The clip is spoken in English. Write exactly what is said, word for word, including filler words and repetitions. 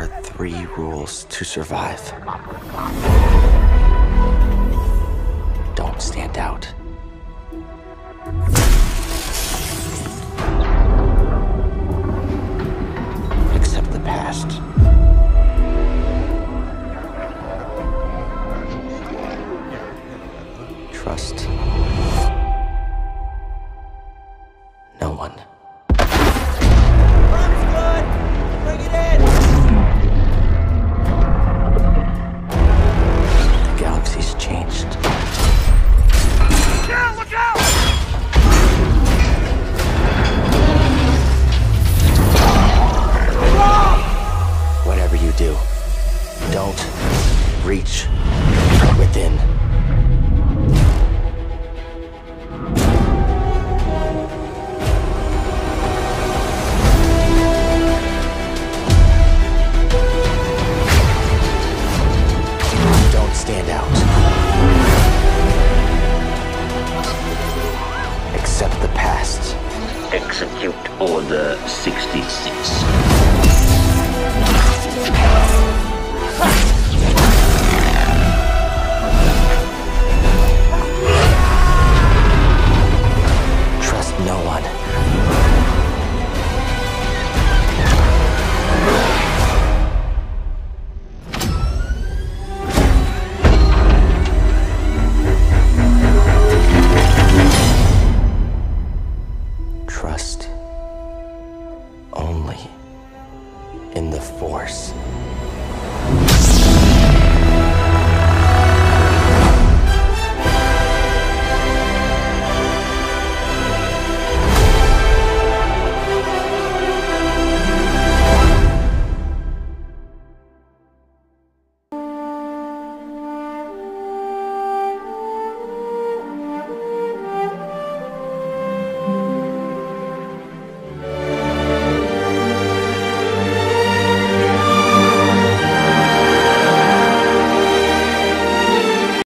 are three rules to survive. Don't stand out. Accept the past. Trust no one. The galaxy's changed. Yeah, look out! Whatever you do, don't reach within. Don't stand out. Accept the past. Execute Order sixty-six.